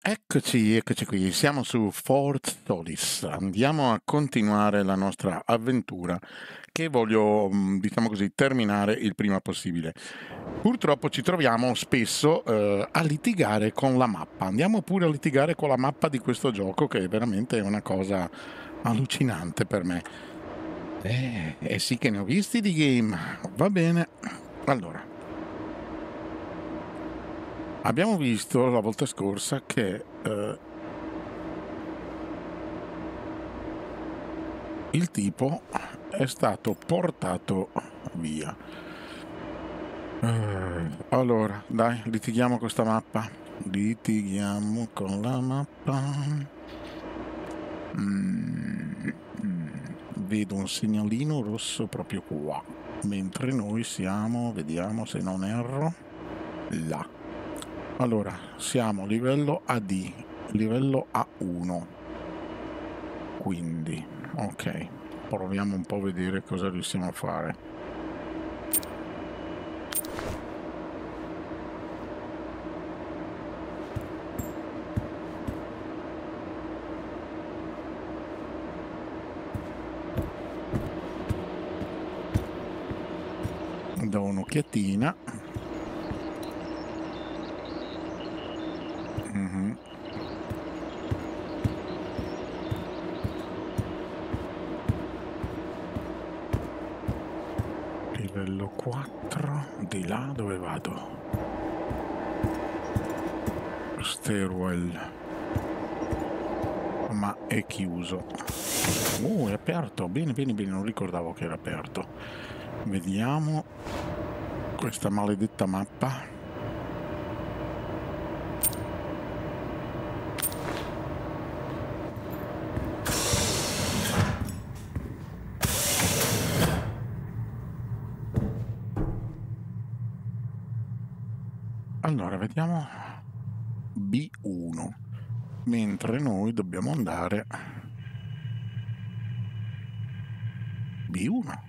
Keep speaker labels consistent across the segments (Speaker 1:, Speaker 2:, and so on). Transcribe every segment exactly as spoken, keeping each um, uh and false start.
Speaker 1: Eccoci, eccoci qui, siamo su Fort Solis. Andiamo a continuare la nostra avventura che voglio, mm, diciamo così, terminare il prima possibile. Purtroppo ci troviamo spesso eh, a litigare con la mappa. Andiamo pure a litigare con la mappa di questo gioco che è veramente una cosa allucinante per me. Eh, eh sì che ne ho visti di game. Va bene. Allora, abbiamo visto la volta scorsa che eh, il tipo è stato portato via. Eh, allora, dai, litighiamo con questa mappa. Litighiamo con la mappa. Mm, mm. Vedo un segnalino rosso proprio qua. Mentre noi siamo, vediamo se non erro, là. Allora, siamo livello A D, livello A uno. Quindi, ok, proviamo un po' a vedere cosa riusciamo a fare. Do un'occhiatina. Mhm. Livello quattro, di là dove vado? Stairwell. Ma è chiuso. Uh, è aperto. Bene, bene, bene, non ricordavo che era aperto. Vediamo questa maledetta mappa. Allora, vediamo B uno, mentre noi dobbiamo andare B uno.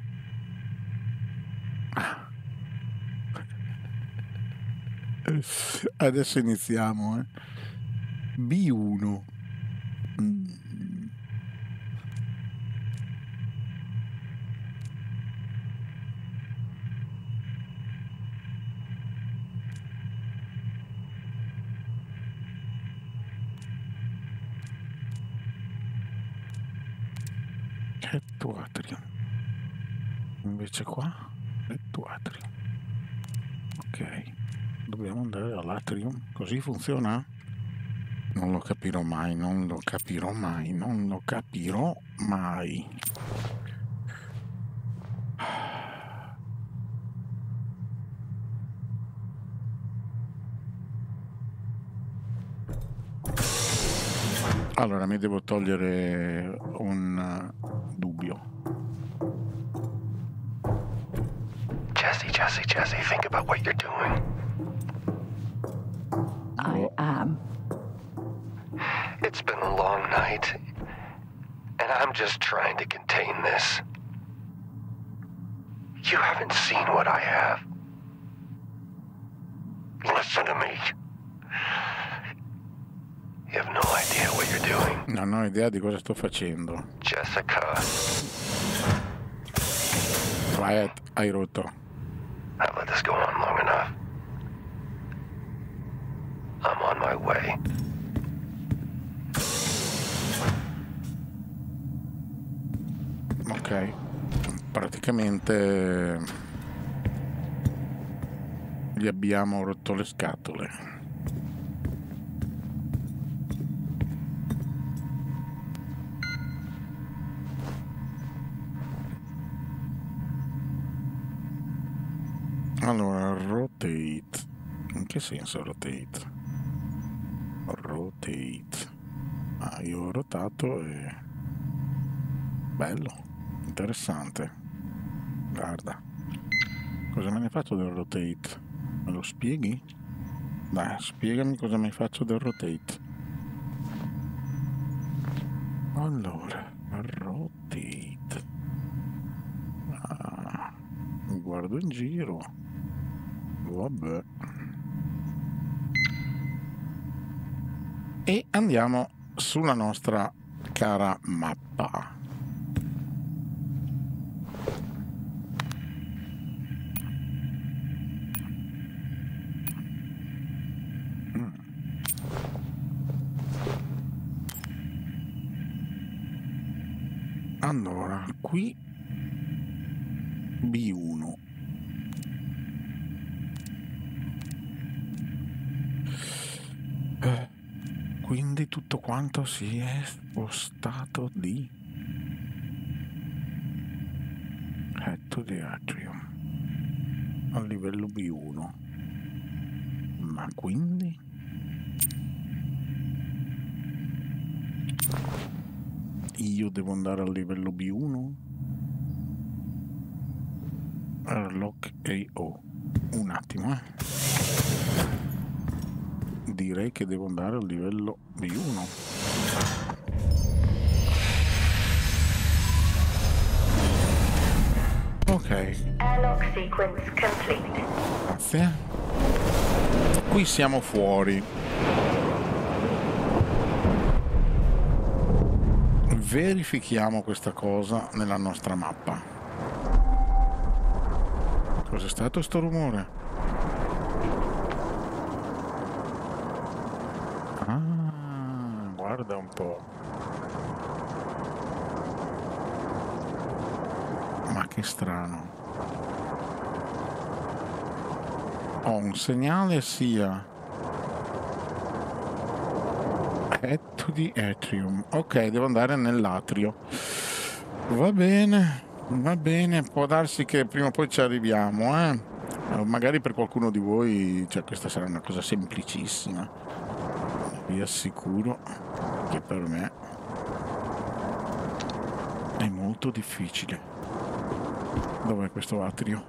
Speaker 1: Ah. Adesso iniziamo, eh. B uno. Mm. Letto atrio. Invece qua, letto atrio. Ok, dobbiamo andare all'atrium. Così funziona? Non lo capirò mai, non lo capirò mai, non lo capirò mai. Allora, mi devo togliere un uh, dubbio.
Speaker 2: Jesse, Jesse, Jesse, think about what you're doing.
Speaker 3: I am.
Speaker 2: It's been a long night, and I'm just trying to contain this. You haven't seen what I have. Listen to me. You have no idea what you're doing.
Speaker 1: Non ho idea di cosa sto facendo.
Speaker 2: Jessica.
Speaker 1: Riot, hai rotto.
Speaker 2: I've let this go on long enough. I'm on my way.
Speaker 1: Ok, praticamente gli abbiamo rotto le scatole. Allora, rotate. In che senso rotate? Rotate. Ah, io ho rotato e... Bello, interessante. Guarda. Cosa me ne faccio del rotate? Me lo spieghi? Dai, spiegami cosa mi faccio del rotate. Allora, rotate. Ah, mi guardo in giro. Vabbè. e andiamo sulla nostra cara mappa. Allora, qui B uno. Eh, quindi tutto quanto si è spostato di Head to the Atrium a livello B uno. Ma quindi io devo andare al livello B uno? Airlock A O. Un attimo, eh. Direi che devo andare al livello B uno. Ok.
Speaker 3: Airlock sequence complete.
Speaker 1: Grazie. Qui siamo fuori. Verifichiamo questa cosa nella nostra mappa. Cos'è stato sto rumore? Ah, guarda un po'. Ma che strano. Ho un segnale sia Head to the Atrium. Ok, devo andare nell'atrio. Va bene, va bene. Può darsi che prima o poi ci arriviamo, eh? Magari per qualcuno di voi, cioè, questa sarà una cosa semplicissima. Vi assicuro che per me è molto difficile. Dov'è questo atrio?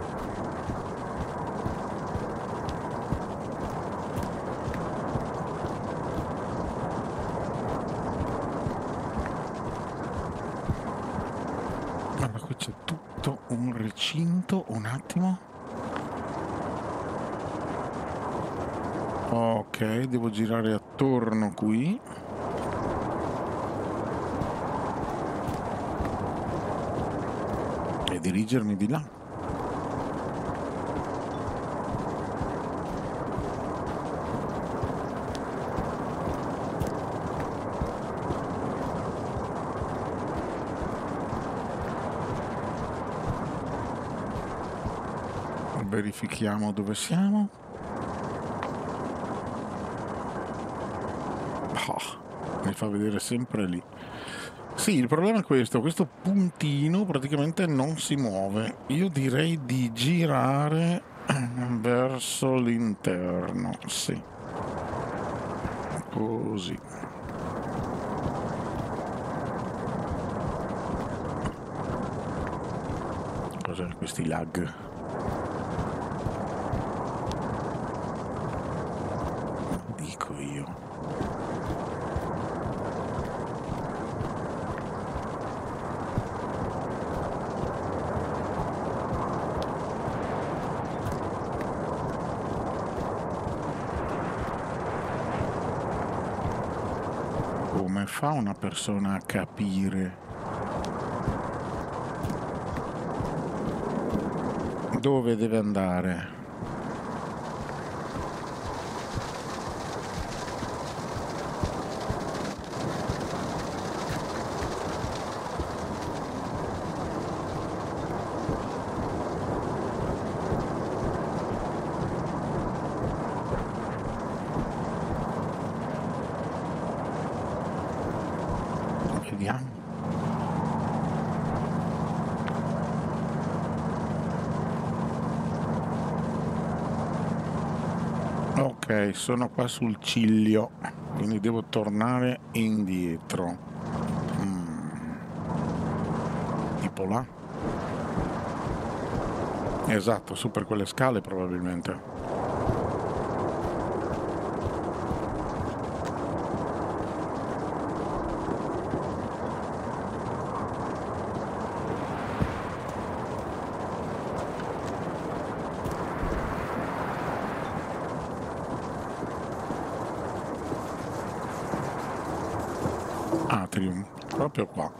Speaker 1: Allora, qui c'è tutto un recinto, un attimo. Ok, devo girare attorno qui. E dirigermi di là. Verifichiamo dove siamo. Oh, mi fa vedere sempre lì. Sì, il problema è questo, questo puntino praticamente non si muove. Io direi di girare verso l'interno, sì. Così. Cos'è questi lag? Dico io. Come fa una persona a capire dove deve andare? Vediamo. Ok, sono qua sul ciglio, quindi devo tornare indietro. Mm. Tipo là. Esatto, su per quelle scale probabilmente. Atrium, proprio qua.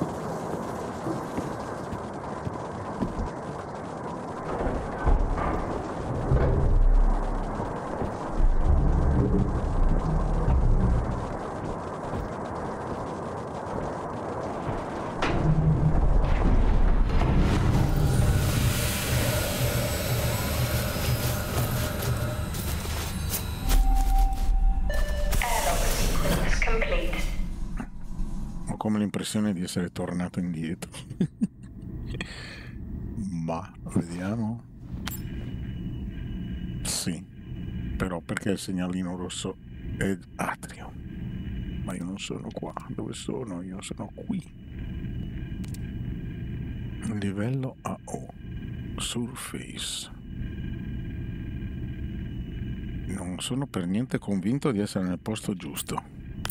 Speaker 1: Come l'impressione di essere tornato indietro. Ma vediamo. Sì, però perché il segnalino rosso è Atrium? Ma io non sono qua. Dove sono? Io sono qui. Livello A O. Surface. Non sono per niente convinto di essere nel posto giusto.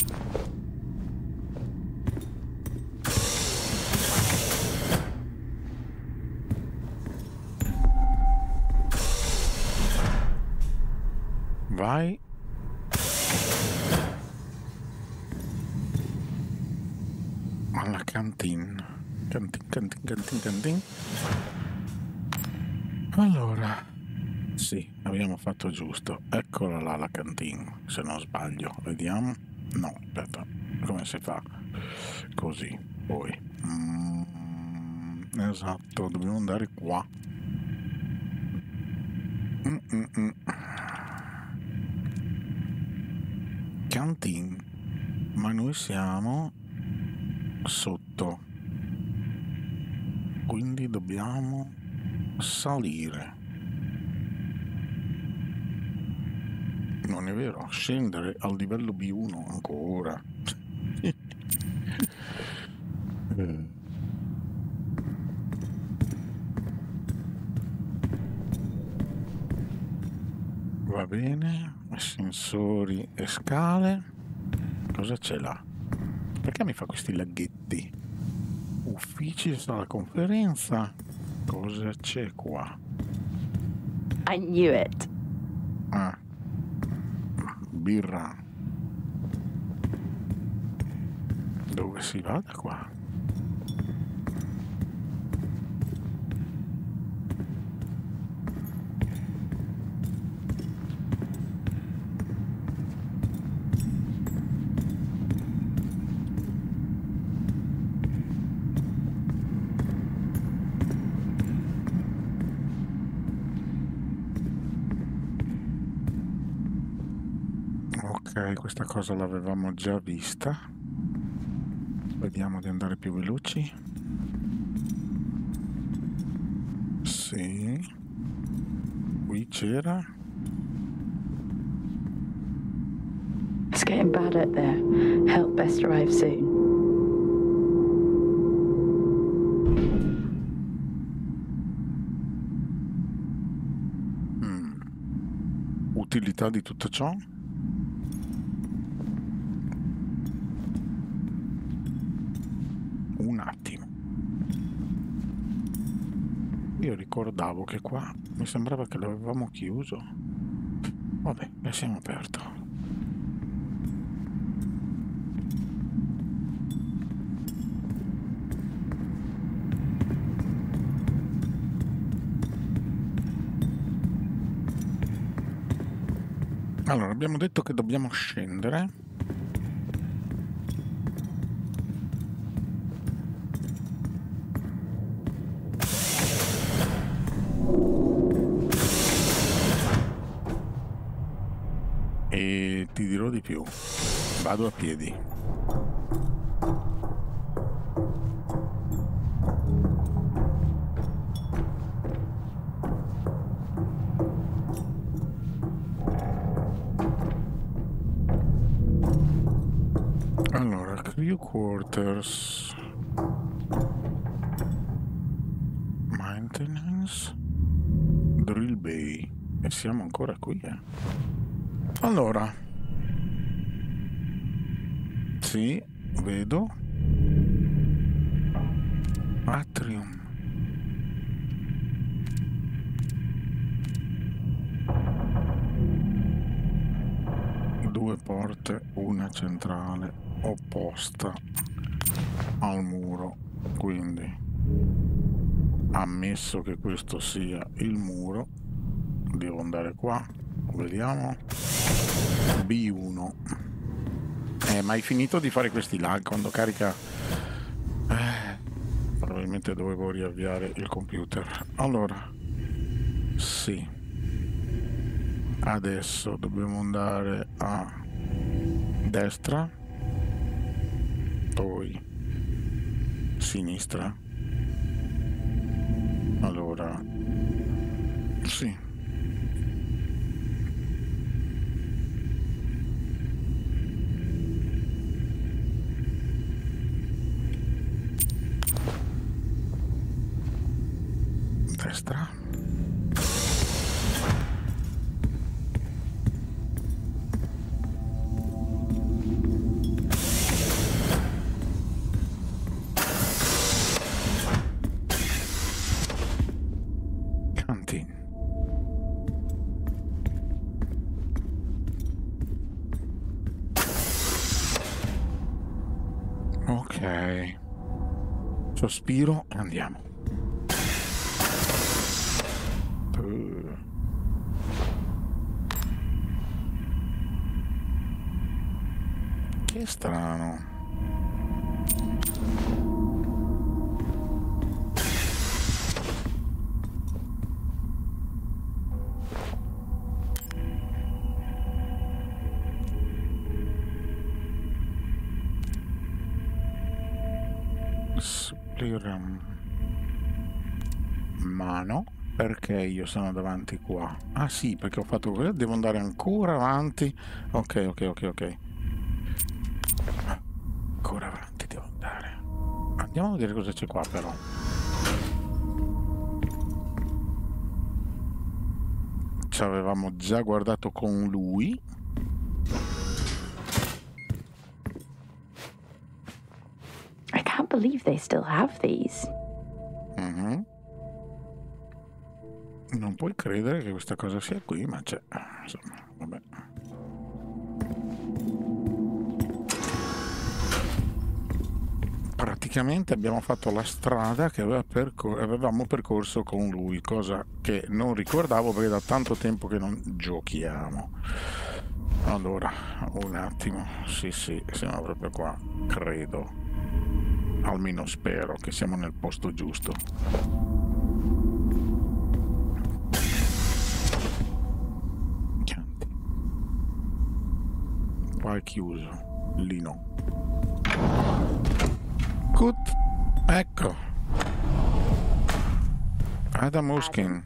Speaker 1: Vai. Alla cantina. Cantin, cantin, cantin, cantin. Allora, sì, abbiamo fatto giusto. Eccola là la cantina, se non sbaglio. Vediamo. No, aspetta, come si fa? Così, poi. Mm, esatto, dobbiamo andare qua. Mm-mm-mm. Cantin, ma noi siamo sotto, quindi dobbiamo salire. Non è vero, scendere al livello B uno ancora. Va bene, ascensori e scale. Cosa c'è là? Perché mi fa questi laghetti? Uffici, sala conferenza. Cosa c'è qua?
Speaker 4: I knew it.
Speaker 1: Ah, birra. Dove si va da qua? Ok, questa cosa l'avevamo già vista. Vediamo di andare più veloci. Sì. Qui c'era.
Speaker 4: It's getting bad out there. Help best arrive soon.
Speaker 1: Mm. Utilità di tutto ciò? Un attimo. Io ricordavo che qua mi sembrava che l'avevamo chiuso. Vabbè, lasciamo aperto. Allora, abbiamo detto che dobbiamo scendere. E ti dirò di più, vado a piedi. Allora, crew quarters, maintenance, drill bay, e siamo ancora qui, eh. Allora, sì, vedo Atrium. Due porte, una centrale opposta al muro, quindi ammesso che questo sia il muro, devo andare qua, vediamo, B uno. Eh, ma hai finito di fare questi lag quando carica? Eh, probabilmente dovevo riavviare il computer. Allora, sì, adesso dobbiamo andare a destra, poi sinistra. Allora, sì. Destra. Canteen. Ok. Sospiro e andiamo. Uh. Che strano. Suppliram. Ma no, perché io sono davanti qua? Ah sì, perché ho fatto quello, devo andare ancora avanti. Ok, ok, ok, ok. Ancora avanti devo andare. Andiamo a vedere cosa c'è qua però. Ci avevamo già guardato con lui.
Speaker 4: I can't believe they still have these.
Speaker 1: Mhm. Non puoi credere che questa cosa sia qui, ma c'è. Insomma, vabbè. Praticamente abbiamo fatto la strada che aveva percor- avevamo percorso con lui, cosa che non ricordavo perché da tanto tempo che non giochiamo. Allora, un attimo. Sì, sì, siamo proprio qua, credo. Almeno spero che siamo nel posto giusto. Qua è chiuso, lì no. Good. Ecco. Adam Muskin.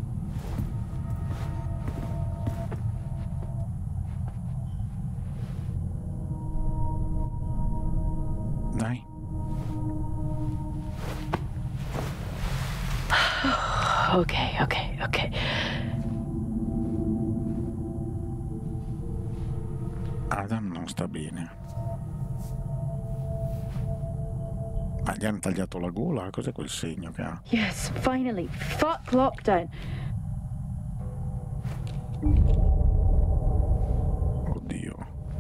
Speaker 1: Dai.
Speaker 4: Okay, okay, okay.
Speaker 1: Adam non sta bene. Ma gli hanno tagliato la gola? Cos'è quel segno che ha?
Speaker 4: Yes, finally. Fuck lockdown.
Speaker 1: Oddio.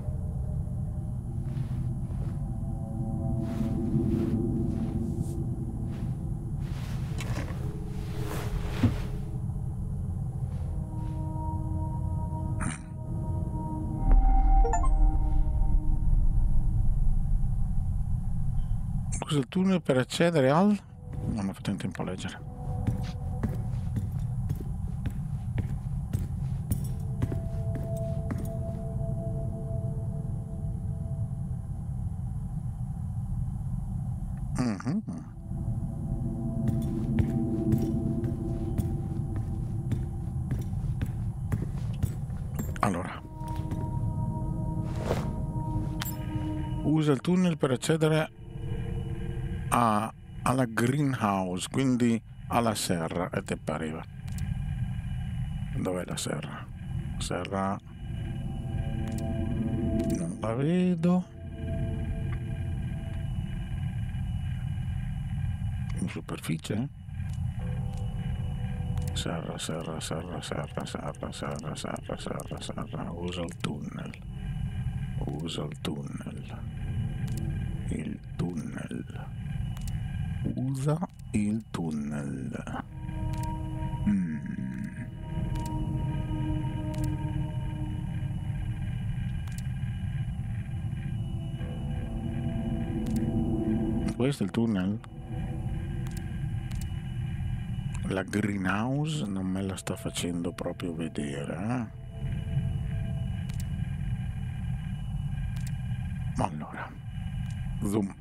Speaker 1: Usa il tunnel per accedere al... Non ho fatto in tempo a leggere. Mhm. Allora. Usa il tunnel per accedere a, alla greenhouse, quindi alla serra, e te pareva. Dov'è la serra? Serra non la vedo. In superficie? Serra, serra, serra, serra, serra, serra, serra, serra, serra. Usa il tunnel. Usa il tunnel. Il tunnel. Usa il tunnel. Mm. Questo è il tunnel? La greenhouse non me la sta facendo proprio vedere, eh? Allora, zoom.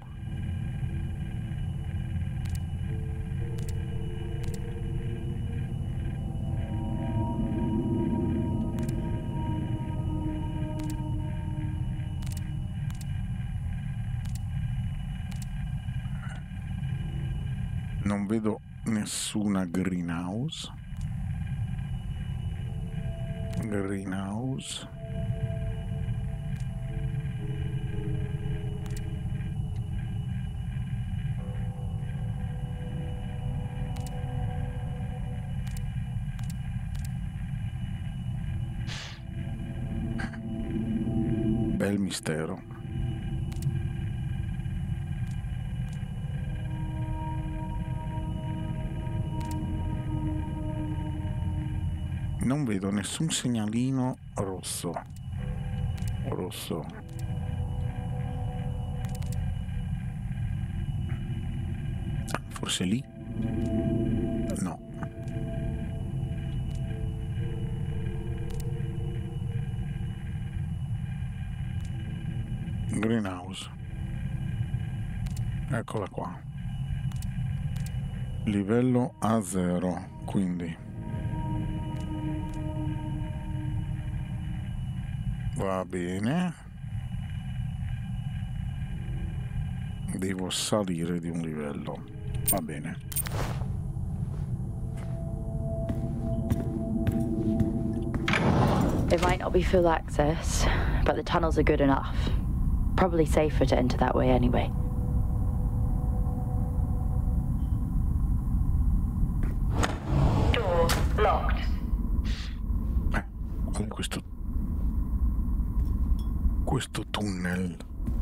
Speaker 1: Non vedo nessuna greenhouse. Greenhouse. Bel mistero. Non vedo nessun segnalino rosso. Rosso. Forse lì? No. Greenhouse. Eccola qua. Livello A zero, quindi va bene. Devo salire di un livello. Va bene.
Speaker 4: It might not be full access, but the tunnels are good enough. Probably safer to enter that way anyway.
Speaker 3: Door locked.
Speaker 1: Eh, con questo questo tunnel.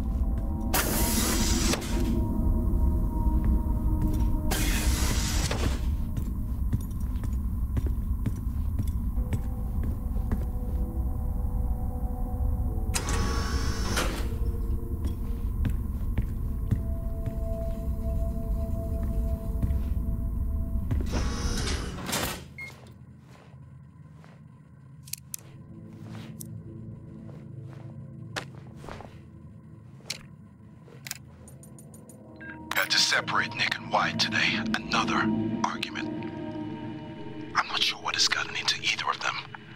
Speaker 5: Had to separate Nick and Wyatt today. Another argument. I'm not sure what has gotten into either of them.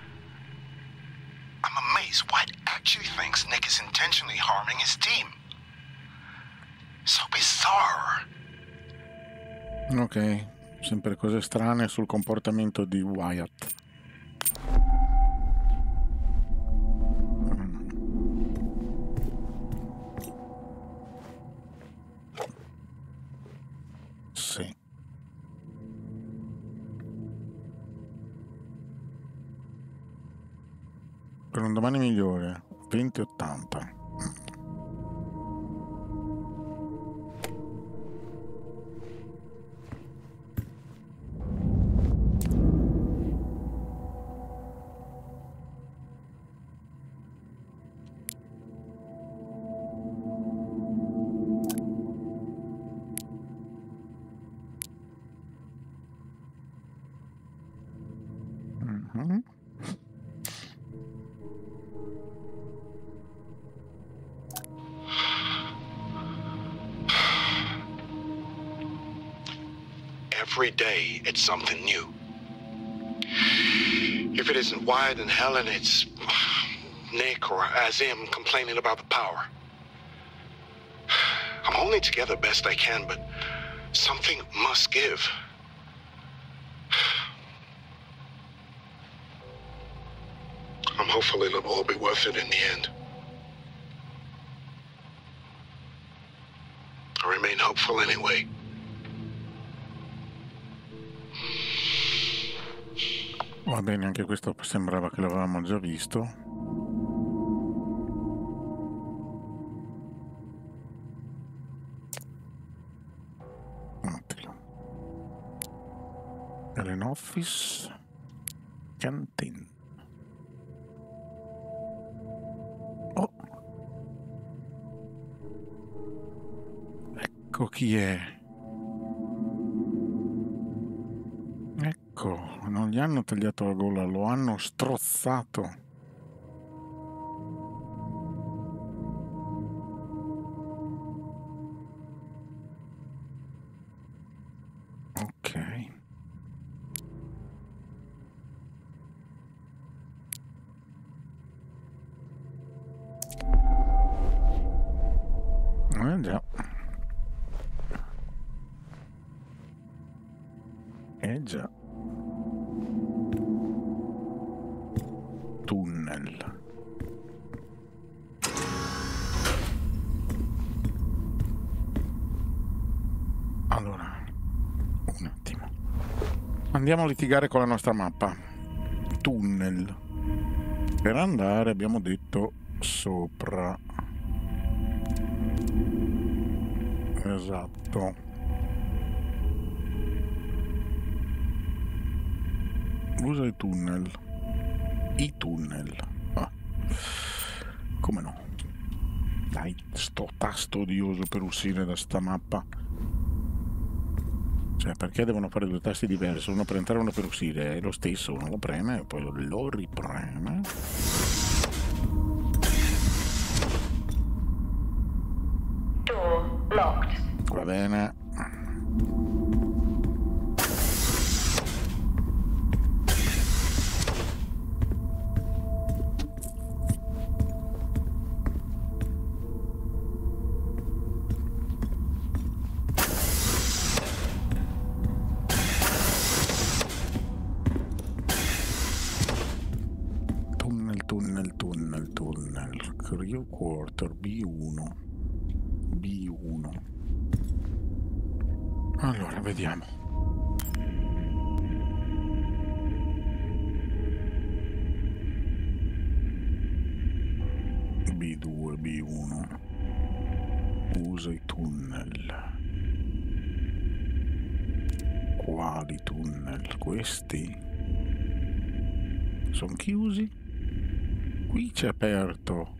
Speaker 5: I'm amazed Wyatt actually thinks Nick is intentionally harming his team. So bizarre.
Speaker 1: Ok, sempre cose strane sul comportamento di Wyatt. Sì. Per un domani migliore, venti ottanta. Mhm.
Speaker 5: Every day, it's something new. If it isn't Wyatt and Helen, it's Nick or Azim complaining about the power. I'm holding together best I can, but something must give. I'm hopeful it'll all be worth it in the end. I remain hopeful anyway.
Speaker 1: Va bene, anche questo sembrava che l'avevamo già visto. Allen Office, Canteen. Oh, ecco chi è. Ecco, non gli hanno tagliato la gola, lo hanno strozzato. Ok. Eh già. Eh già. Tunnel. Allora, un attimo. Andiamo a litigare con la nostra mappa. Tunnel. Per andare abbiamo detto sopra. Esatto. Usa i tunnel. I tunnel. Ah. Come no? Dai, sto tasto odioso per uscire da sta mappa. Cioè, perché devono fare due tasti diversi? Uno per entrare e uno per uscire. È lo stesso, uno lo preme e poi lo ripreme.
Speaker 3: Door locked.
Speaker 1: Va bene. Tunnel, tunnel, tunnel, tunnel. Crew Quarter B uno. B uno. Allora, vediamo. B due, B uno. Usa i tunnel. Quali tunnel? Questi? Sono chiusi? Qui c'è aperto.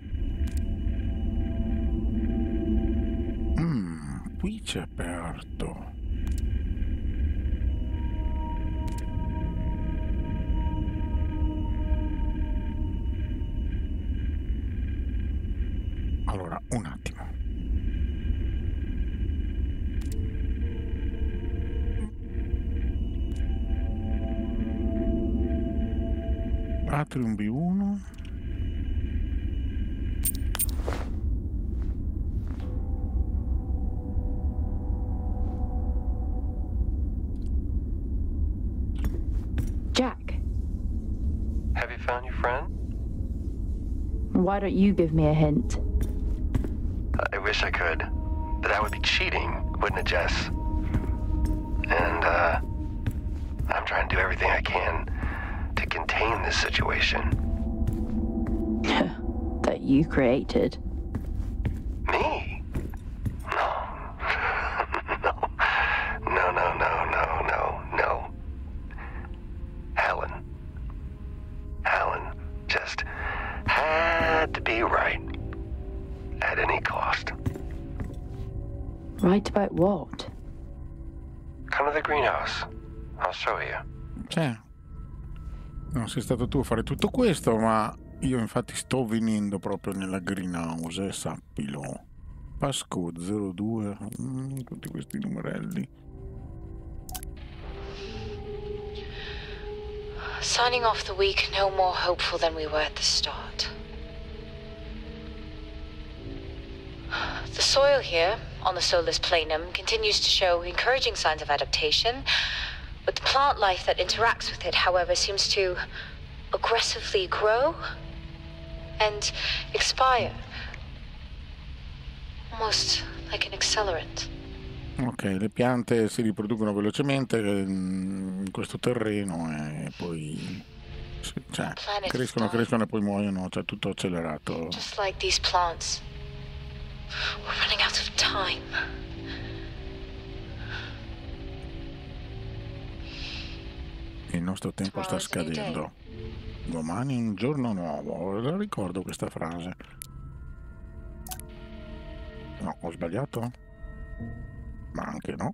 Speaker 1: Mm, qui c'è aperto. Allora, un attimo. Atrium B uno.
Speaker 4: Jack,
Speaker 2: Have you found your friend?
Speaker 4: why don't you give me a hint?
Speaker 2: I wish I could, but that would be cheating, wouldn't it, Jess? And, uh, I'm trying to do everything I can to contain this situation.
Speaker 4: That you created.
Speaker 2: Me? No. no. No, no, no, no, no, no. Helen. Helen just had to be right. At any cost.
Speaker 4: Right about what?
Speaker 2: Come to the greenhouse. I'll show you.
Speaker 1: Cioè, non sei stato tu a fare tutto questo, ma io infatti sto venendo proprio nella greenhouse, eh, sappilo. Passcode zero due, mm, tutti questi numerelli.
Speaker 6: Signing off the week no more hopeful than we were at the start. The soil here, on the Solus Planum, continues to show encouraging signs of adaptation, but the plant life that interacts with it, however, seems to aggressively grow and expire. Almost like an accelerant.
Speaker 1: Ok, le piante si riproducono velocemente in questo terreno e poi cioè, crescono, crescono e poi muoiono, cioè tutto accelerato.
Speaker 6: Just like these plants. We're running out of time.
Speaker 1: nostro tempo sta scadendo. Domani è un giorno nuovo. La ricordo questa frase. No, ho sbagliato? Ma anche no.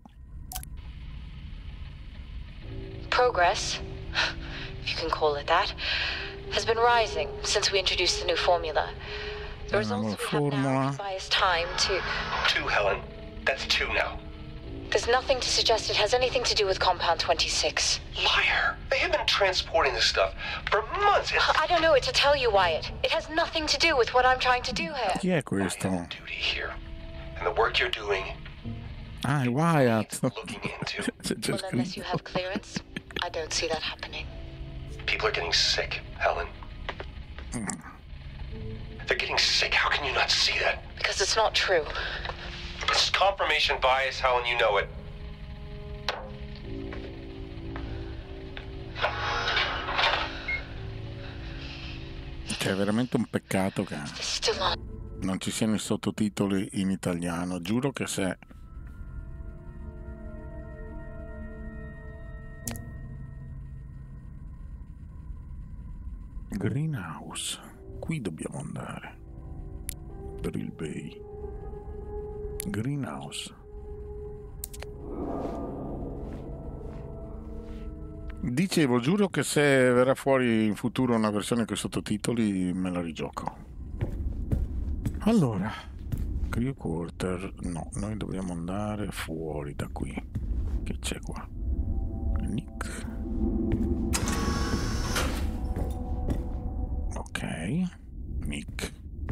Speaker 6: Progress, if you can call it that, has been rising since we introduced the new formula. The results we have now buy us time to...
Speaker 2: Two, Helen. That's two now.
Speaker 6: There's nothing to suggest it has anything to do with Compound twenty-six.
Speaker 2: Liar! They have been transporting this stuff for months. It's...
Speaker 6: I don't know what to tell you, Wyatt. It has nothing to do with what I'm trying to do here.
Speaker 1: Chi è questo?
Speaker 2: I have duty here, and the work you're doing.
Speaker 1: Ah, è Wyatt.
Speaker 2: Looking into.
Speaker 6: Well, unless you have clearance, I don't see that happening.
Speaker 2: People are getting sick, Helen.
Speaker 1: Mm.
Speaker 2: They're getting sick. How can you not see that?
Speaker 6: Because it's not true.
Speaker 2: It's confirmation bias, Helen. You know it.
Speaker 1: Cioè, è veramente un peccato che non ci siano i sottotitoli in italiano. Giuro che se... Greenhouse. Qui dobbiamo andare. Drill Bay. Greenhouse. Dicevo, giuro che se verrà fuori in futuro una versione con i sottotitoli me la rigioco. Allora, Crew Quarter, no, noi dobbiamo andare fuori da qui. Che c'è qua? Nick. Ok, Nick.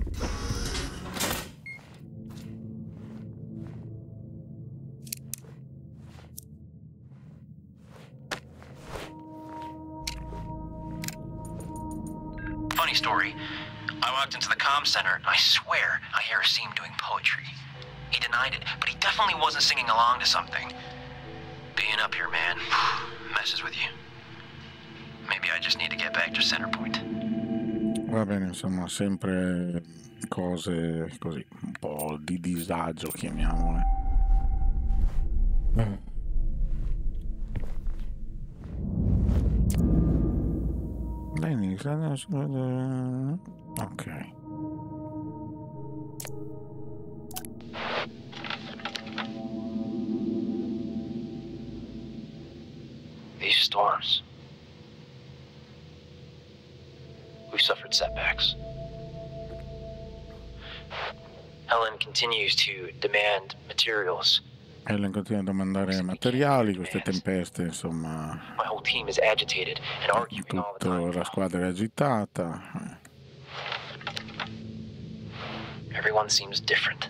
Speaker 7: Funny story. I walked into the comm center, and I swear I hear Asim doing poetry. He denied it, but he definitely wasn't singing along to something. Being up here, man, messes with you. Maybe I just need to get back to Centerpoint.
Speaker 1: Va bene, insomma, sempre cose così, un po' di disagio, chiamiamole. Mm. Ok.
Speaker 7: These storms. We've suffered setbacks. Helen continues to demand materials.
Speaker 1: Helen continua a domandare materiali, queste tempeste, insomma.
Speaker 7: My whole team is agitated and arguing all the
Speaker 1: Tutta
Speaker 7: time.
Speaker 1: la squadra è agitata.
Speaker 7: Everyone seems different.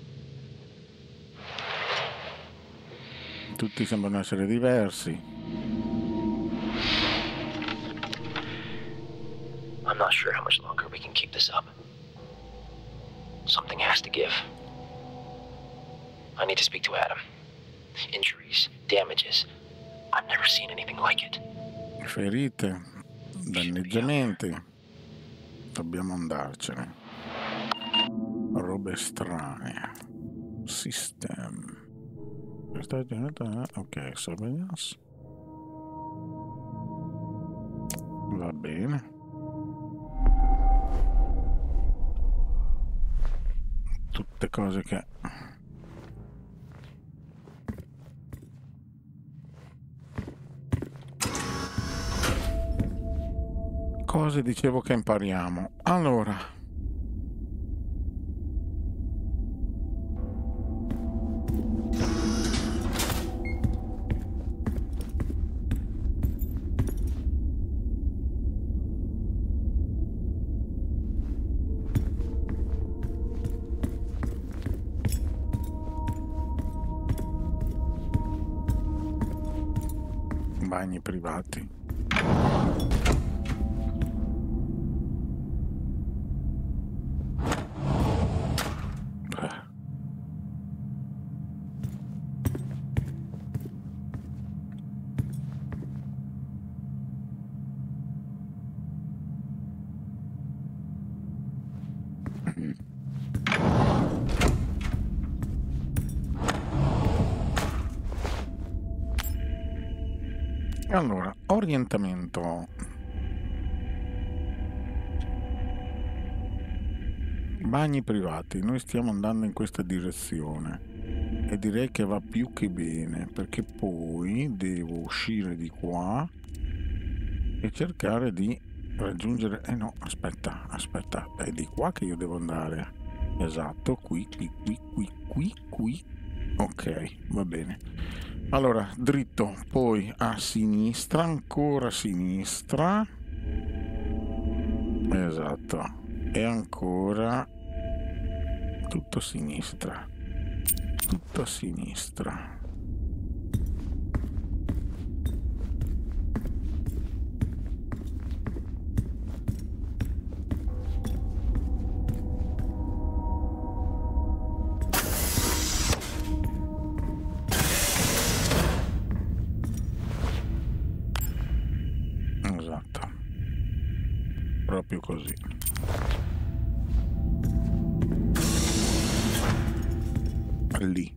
Speaker 1: Tutti sembrano essere diversi.
Speaker 7: I'm not sure how much longer we can keep this up. Something has to give. I need to speak to Adam. Injuries, damages. I've never seen anything like it.
Speaker 1: Ferite, danneggiamenti. Dobbiamo andarcene. Robe strane. System. Ok, surveillance. Va bene. Tutte cose che... Cose dicevo che impariamo. Allora... bagni privati. Allora, orientamento. Bagni privati, noi stiamo andando in questa direzione e direi che va più che bene, perché poi devo uscire di qua e cercare di raggiungere... Eh no, aspetta, aspetta, è di qua che io devo andare. Esatto, qui, qui, qui, qui, qui, qui. Ok, va bene. Allora, dritto, poi a sinistra, ancora a sinistra. Esatto. E ancora tutto a sinistra. Tutto a sinistra. Esatto. Proprio così. Lì.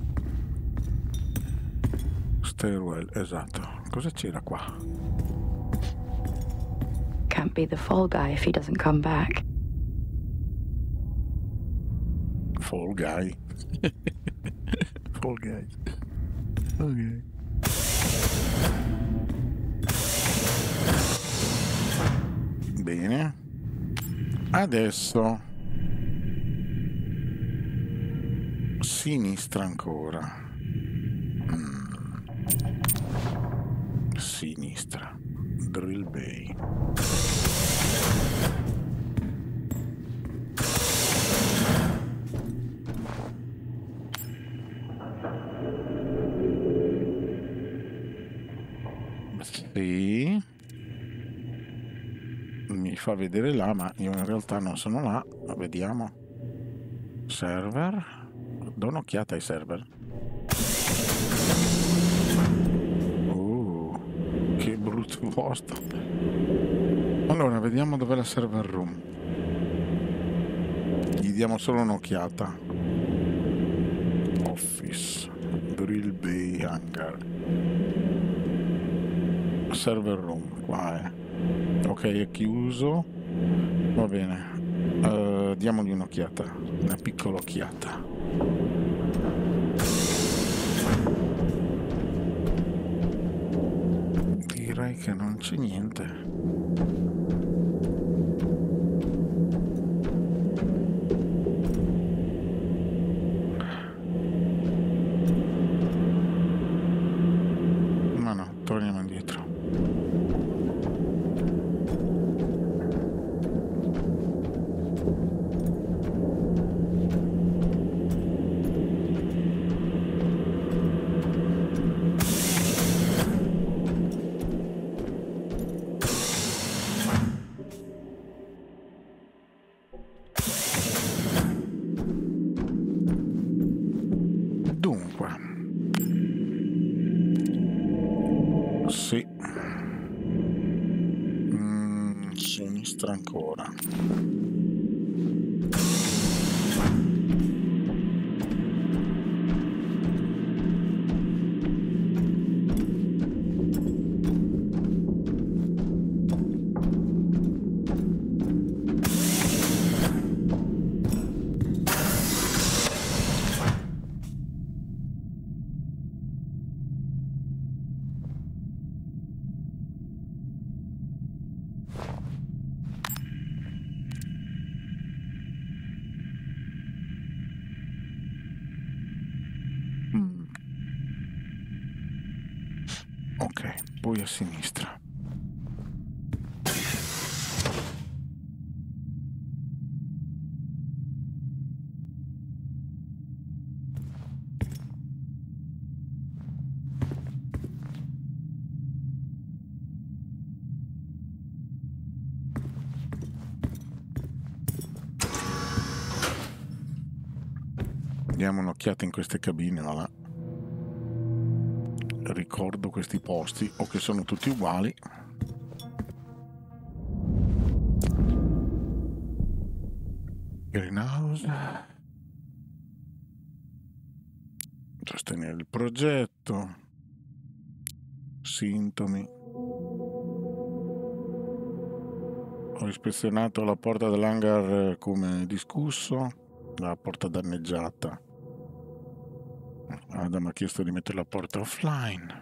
Speaker 1: Stairwell, esatto. Cosa c'era qua?
Speaker 4: Can't be the fall guy if he doesn't come back.
Speaker 1: Fall guy. Fall guy. Ok. Bene. Adesso sinistra ancora. Mm. Sinistra. Drill Bay. Sì. Mi fa vedere là, ma io in realtà non sono là. Vediamo. Server. Do un'occhiata ai server. Oh, che brutto posto. Allora, vediamo dov'è la server room. Gli diamo solo un'occhiata. Office. Drill Bay Hangar. Server room, qua è. Ok, è chiuso. Va bene. Uh, diamogli un'occhiata. Una piccola occhiata. Direi che non c'è niente. Ma no, torniamo indietro. Sì. Mm, sinistra ancora. Ok, poi a sinistra. Diamo un'occhiata in queste cabine, va là. Ricordo questi posti o che sono tutti uguali. Greenhouse. Sostenere il progetto. Sintomi. Ho ispezionato la porta dell'hangar come discusso, la porta danneggiata. Adam ha chiesto di mettere la porta offline.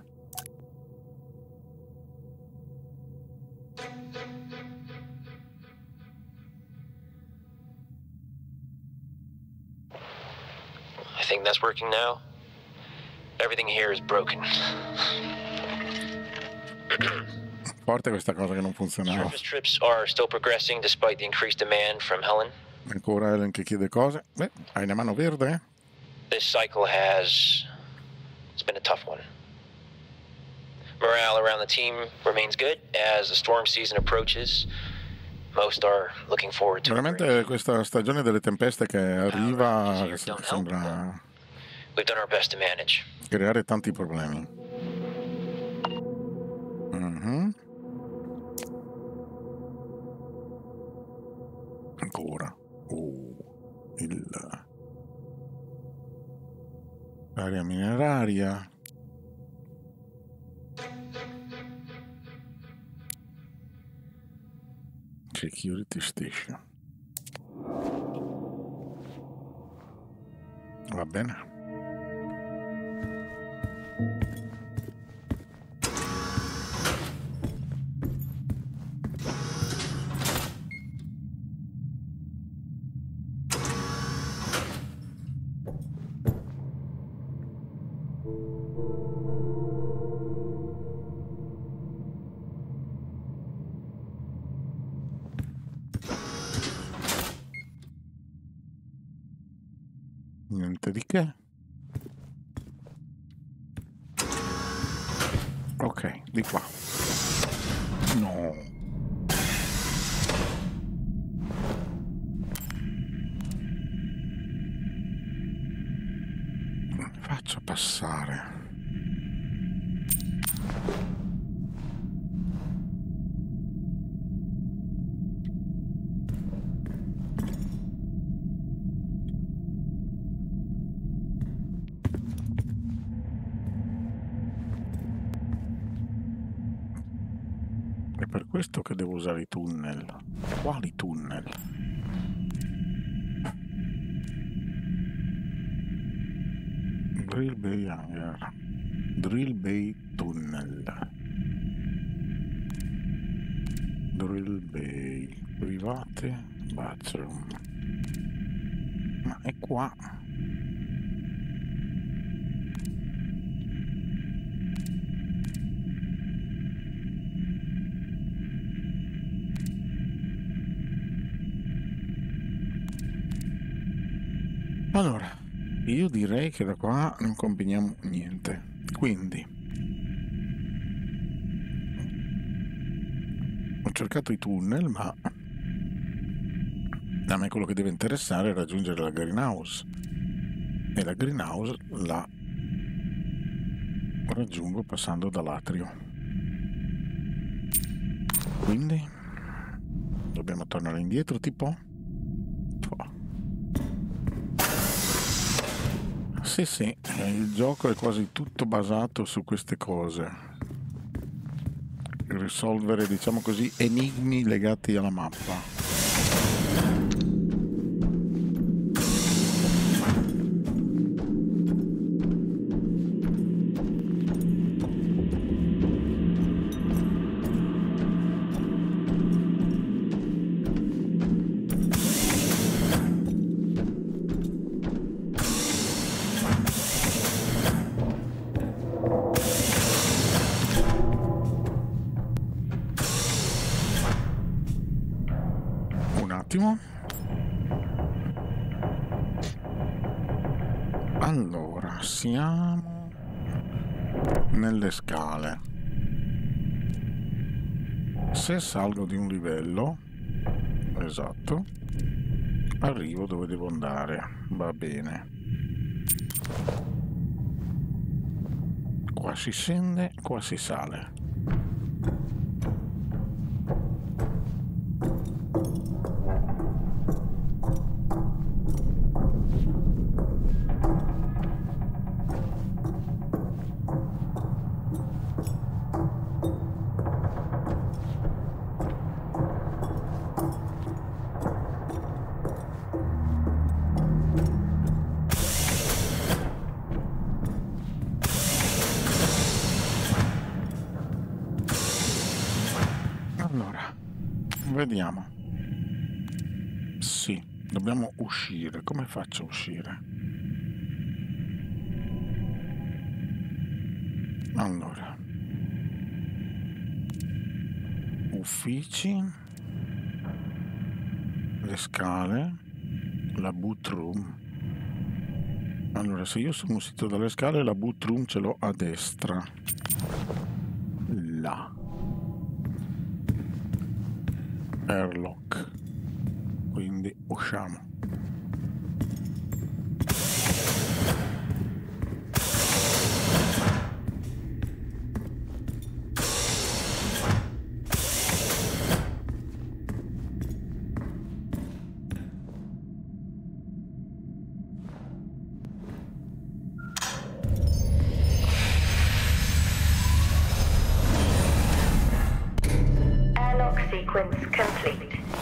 Speaker 7: I think that's working now. Everything here is broken.
Speaker 1: Forte questa cosa che non funzionava.
Speaker 7: Surface trips are still progressing despite the increased demand from Helen.
Speaker 1: Ancora Helen che chiede cose. Beh, hai una mano verde, eh?
Speaker 7: This cycle has... it's been a tough one. Morale around the team remains good as the storm season approaches. Most are looking forward to it.
Speaker 1: Veramente questa stagione delle tempeste che arriva che sembra
Speaker 7: We've done our best to manage.
Speaker 1: creare tanti problemi. Mhm. Ancora. Oh, il... l'area mineraria. Security station. Va bene. Niente di che. Ok, di qua. No. Non mi faccio passare. È per questo che devo usare i tunnel. Quali tunnel? Drill Bay Hangar. Drill Bay Tunnel. Drill Bay. Private. Bathroom. Ma è qua. Allora, io direi che da qua non combiniamo niente. Quindi ho cercato i tunnel, ma a me quello che deve interessare è raggiungere la greenhouse, e la greenhouse la raggiungo passando dall'atrio. Quindi dobbiamo tornare indietro, tipo? Sì, sì, il gioco è quasi tutto basato su queste cose. Risolvere, diciamo così, enigmi legati alla mappa. Allora, siamo nelle scale. Se salgo di un livello, esatto, arrivo dove devo andare. Va bene. Qua si scende, qua si sale. Vediamo. Sì, dobbiamo uscire. Come faccio a uscire? Allora. Uffici. Le scale. La boot room. Allora, se io sono uscito dalle scale, la boot room ce l'ho a destra. Là. Airlock. Quindi usciamo.
Speaker 3: Airlock sequence complete.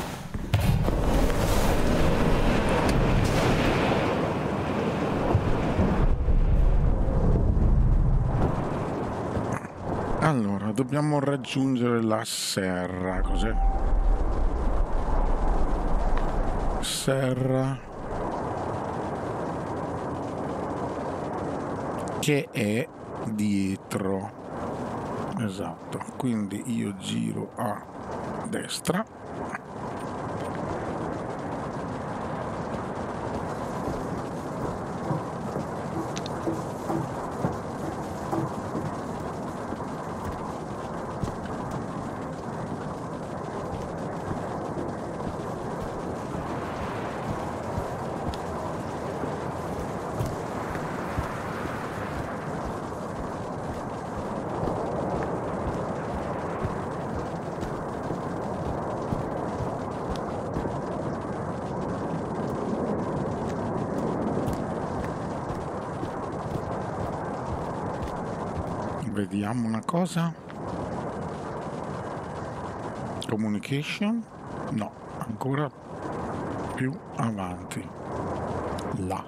Speaker 1: Allora, dobbiamo raggiungere la serra. Cos'è? Serra. Che è dietro. Esatto. Quindi io giro a destra. Vediamo una cosa. Communication? No, ancora più avanti. Là.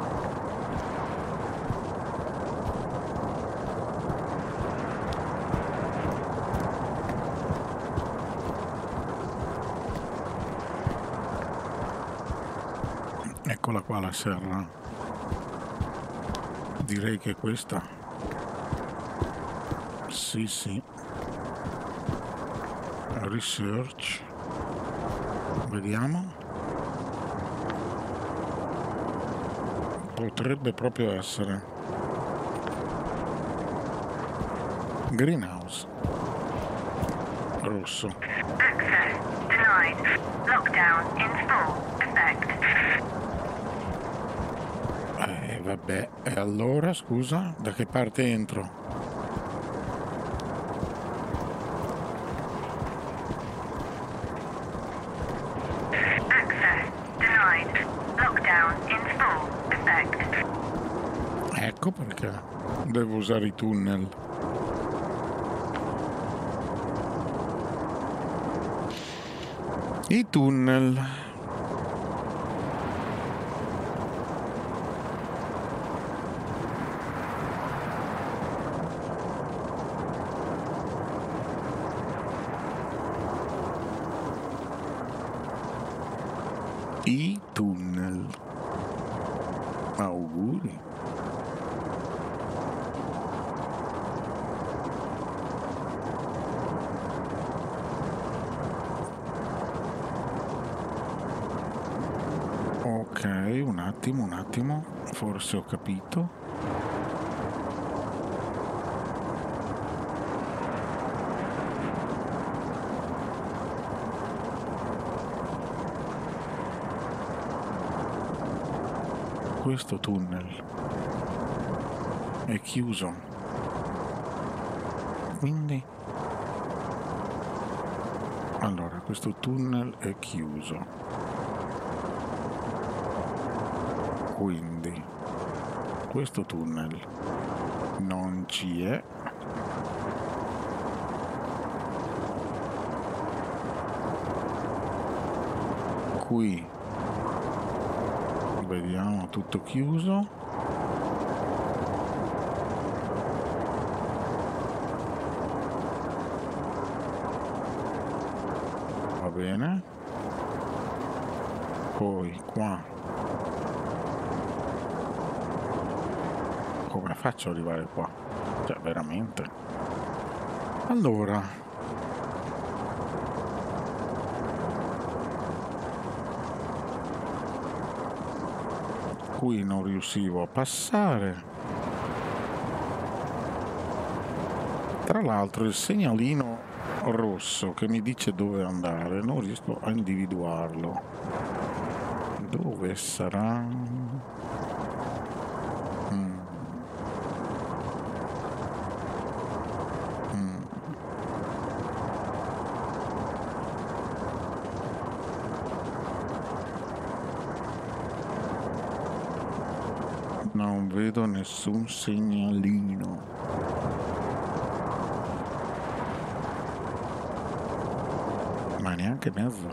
Speaker 1: Eccola qua la serra. Direi che è questa. Sì, sì. Research. Vediamo. Potrebbe proprio essere. Greenhouse. Rosso.
Speaker 3: Access denied. Lockdown in full effect.
Speaker 1: Eh, vabbè. E allora, scusa, da che parte entro? Ecco perché devo usare i tunnel. I tunnel. I tunnel. Auguri. Ok, un attimo, un attimo, forse ho capito. Questo tunnel è chiuso, quindi allora questo tunnel è chiuso. Quindi questo tunnel non ci è. Qui vediamo tutto chiuso. bene. Poi qua. Come faccio ad arrivare qua? Cioè, veramente? Allora. Qui non riuscivo a passare. Tra l'altro il segnalino rosso che mi dice dove andare non riesco a individuarlo. Dove sarà? Mm. Mm. Non vedo nessun segnalino. Ma neanche mezzo.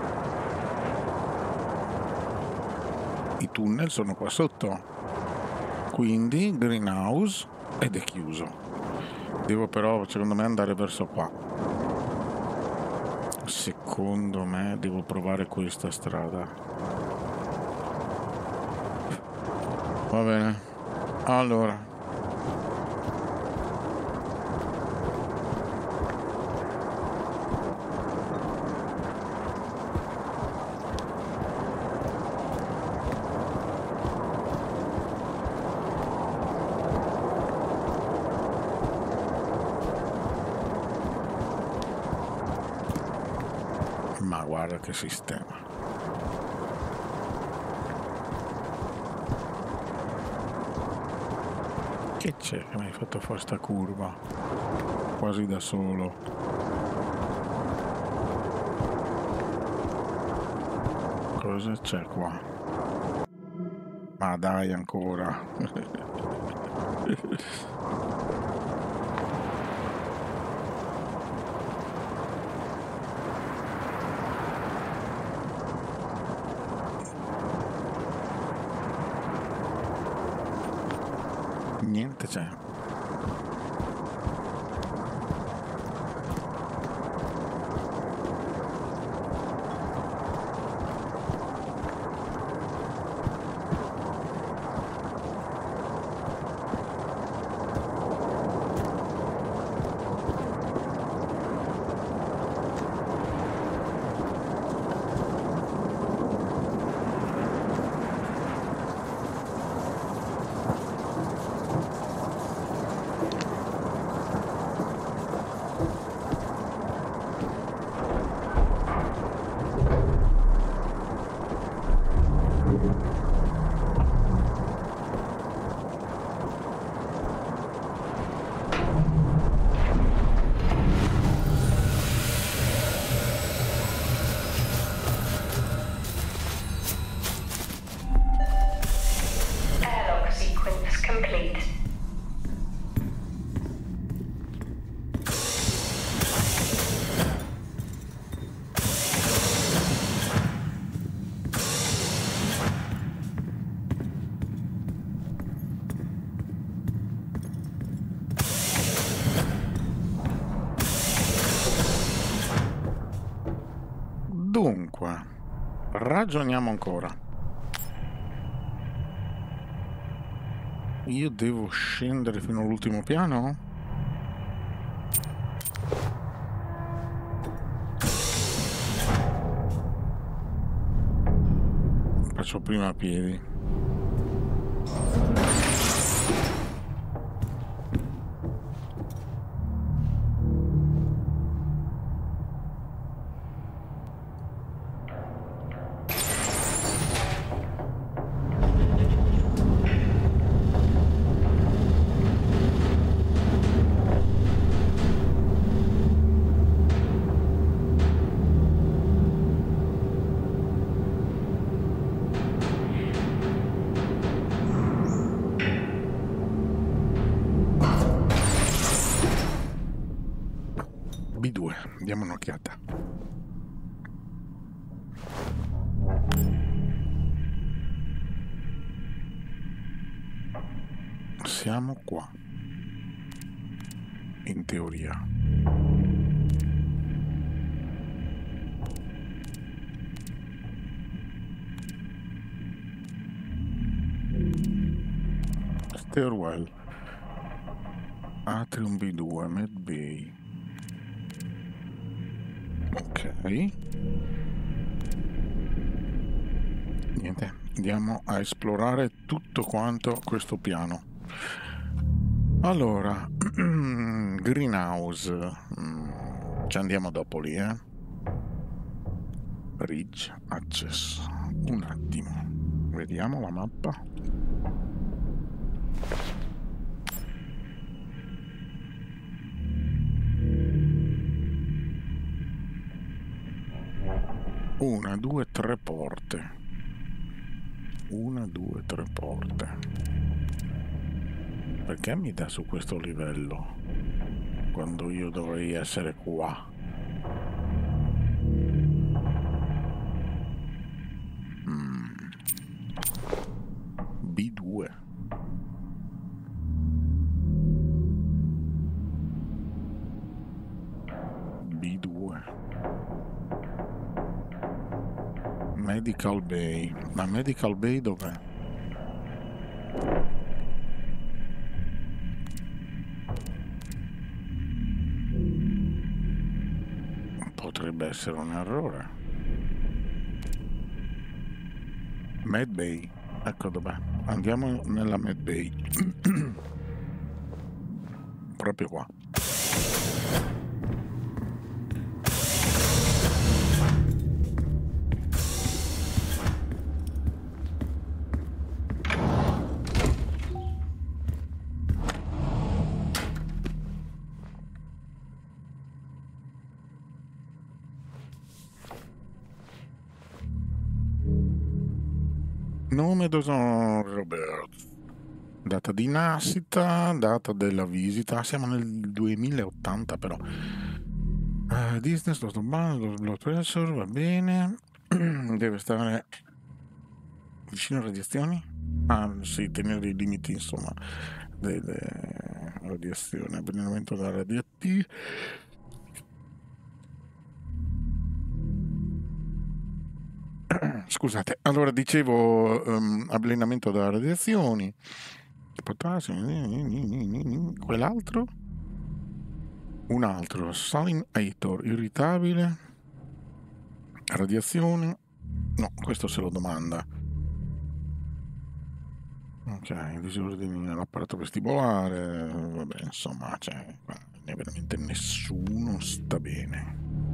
Speaker 1: I tunnel sono qua sotto, quindi greenhouse ed è chiuso. Devo però, secondo me, andare verso qua. Secondo me devo provare questa strada. Va bene. Allora. Ma guarda che sistema. Che c'è che mi hai fatto fare sta curva? Quasi da solo. Cosa c'è qua? Ma dai ancora. Niente c'è. Dunque, ragioniamo ancora. Io devo scendere fino all'ultimo piano? Faccio prima a piedi. B due, diamo un'occhiata. Siamo qua, in teoria. Stairwell. Atrium B due, Med Bay. Ok. Niente, andiamo a esplorare tutto quanto questo piano. Allora, Greenhouse. Ci andiamo dopo lì, eh. Bridge Access. Un attimo. Vediamo la mappa. Una, due, tre porte. Una, due, tre porte. Perché mi dà su questo livello quando io dovrei essere qua? Mm. B due. B due. Medical Bay. La Medical Bay dov'è? Potrebbe essere un errore. Med Bay. Ecco dov'è. Andiamo nella Med Bay. Proprio qua. Nome Dawson Roberts, data di nascita, data della visita, siamo nel duemilaottanta però. Uh, distance, lo blood pressure, va bene. Deve stare vicino a radiazioni? Ah sì, tenere i limiti insomma delle radiazioni, avvelenamento da radioattivi. Scusate, allora dicevo um, avvelenamento da radiazioni, potassio, quell'altro, un altro, salinator, irritabile, radiazione, no, questo se lo domanda. Ok, disordini nell'apparato vestibolare, vabbè, insomma, cioè, veramente nessuno sta bene,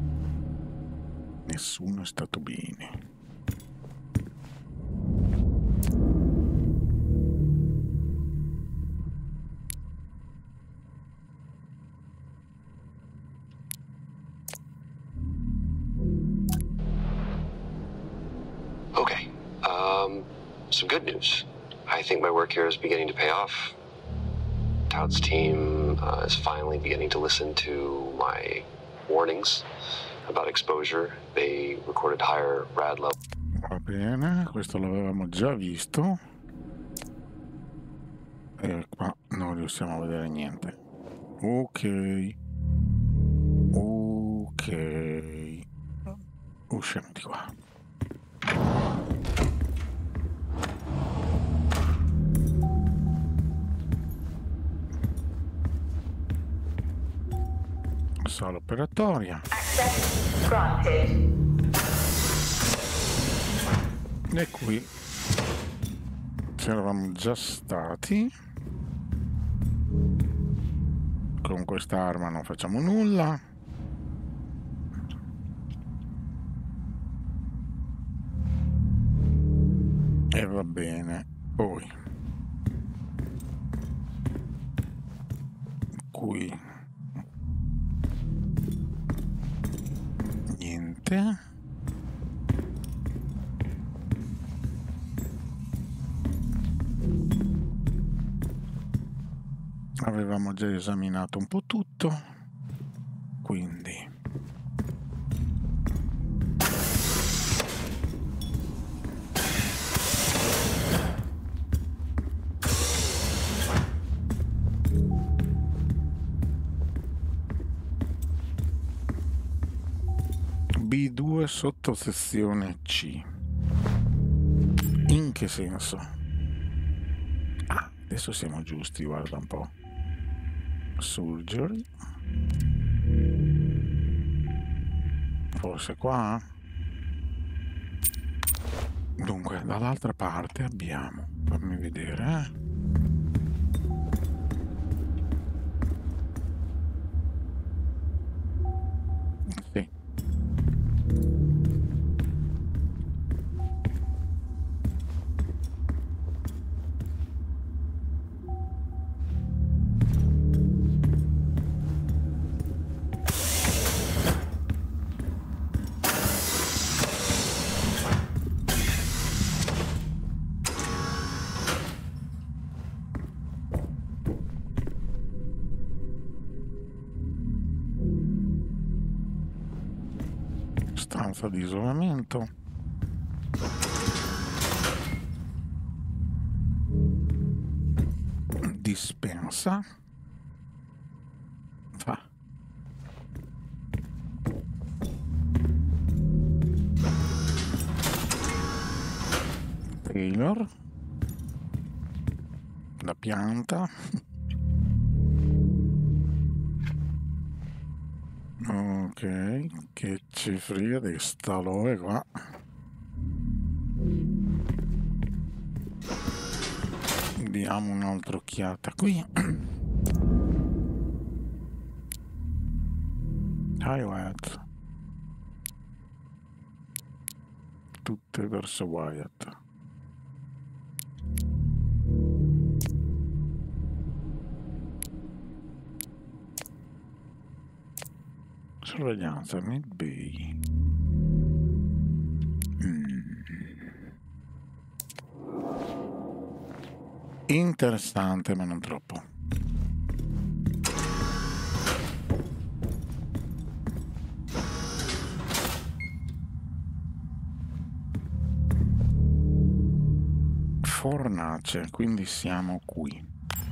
Speaker 1: nessuno è stato bene.
Speaker 2: Okay, um, some good news. I think my work here is beginning to pay off. Todd's team uh, is finally beginning to listen to my warnings about exposure. They recorded higher rad level.
Speaker 1: Va bene, questo l'avevamo già visto. E qua non riusciamo a vedere niente. Ok. Ok. Usciamo di qua. Sala operatoria.
Speaker 3: Access granted.
Speaker 1: E qui ci eravamo già stati. Con quest'arma non facciamo nulla. E va bene. Poi qui niente. Avevamo già esaminato un po' tutto, quindi B due sottosezione C. In che senso? Ah, Adesso siamo giusti, guarda un po'. Surgery. Forse qua? Dunque, dall'altra parte abbiamo... Fammi vedere, eh. Sì. Stanza di isolamento. Dispensa. Fa. Taylor. La pianta. Ok, che ci frega di staloe qua. Diamo un'altra occhiata qui. Hi Wyatt. Tutte verso Wyatt. Sorveglianza Mid Bay. Mm. Interessante, ma non troppo. Fornace, quindi siamo qui.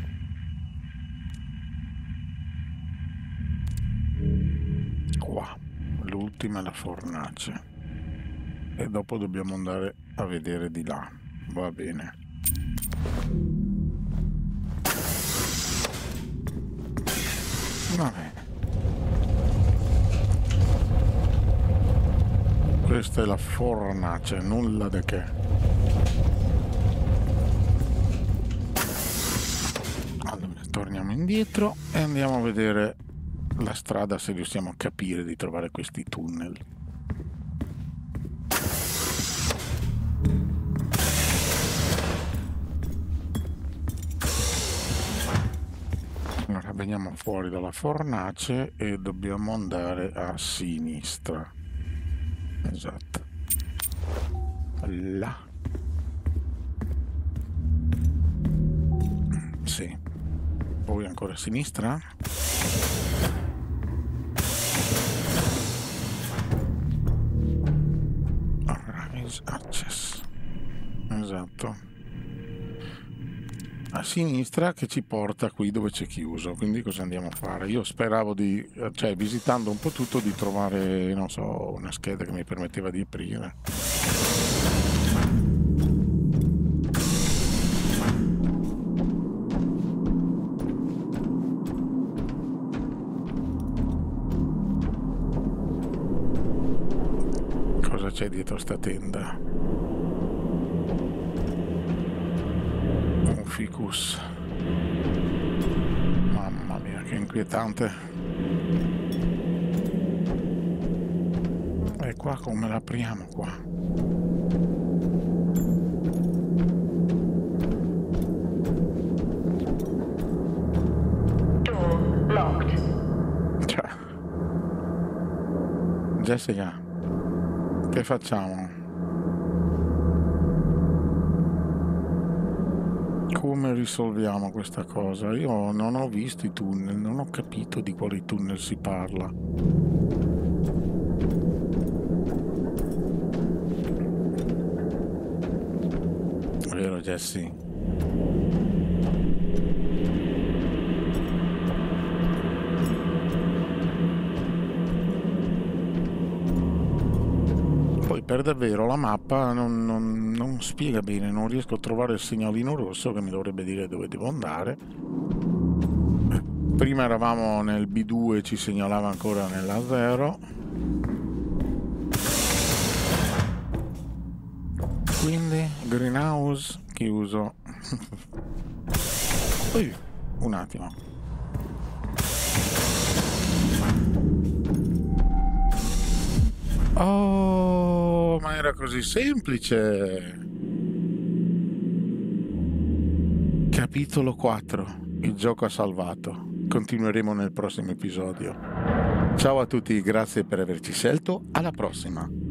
Speaker 1: Qua, l'ultima è la fornace. E dopo dobbiamo andare a vedere di là. Va bene. Va bene. Questa è la fornace, nulla di che. Allora, torniamo indietro e andiamo a vedere la strada, se riusciamo a capire di trovare questi tunnel. Allora veniamo fuori dalla fornace e dobbiamo andare a sinistra. Esatto. Là. Sì. Poi ancora a sinistra. Rise Access. Esatto. A sinistra che ci porta qui dove c'è chiuso. Quindi cosa andiamo a fare? Io speravo di, cioè visitando un po' tutto, di trovare, non so, una scheda che mi permetteva di aprire. Cosa c'è dietro sta tenda? Un ficus. Mamma mia, che inquietante. E qua come l'apriamo qua?
Speaker 3: Door locked.
Speaker 1: Cioè. Jessica, che facciamo? Come risolviamo questa cosa? Io non ho visto i tunnel, non ho capito di quali tunnel si parla. Vero, Jesse? Poi per davvero la mappa non, non, non spiega bene, non riesco a trovare il segnalino rosso che mi dovrebbe dire dove devo andare. Prima eravamo nel B due, ci segnalava ancora nella zero. Quindi greenhouse chiuso. Ui, un attimo. Oh, ma era così semplice. Capitolo quattro. Il gioco ha salvato. Continueremo nel prossimo episodio. Ciao a tutti, grazie per averci scelto. Alla prossima.